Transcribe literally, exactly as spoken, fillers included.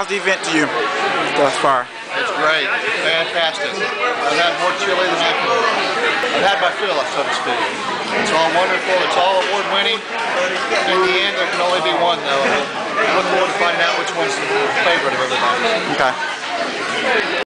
how's the event to you thus far? It's great. Fantastic. I've had more chili than I can. I've had my fill, so to speak. It's all wonderful. It's all award winning. In the end, there can only be one, though. I look forward to finding out which one's the favorite of everybody. Okay.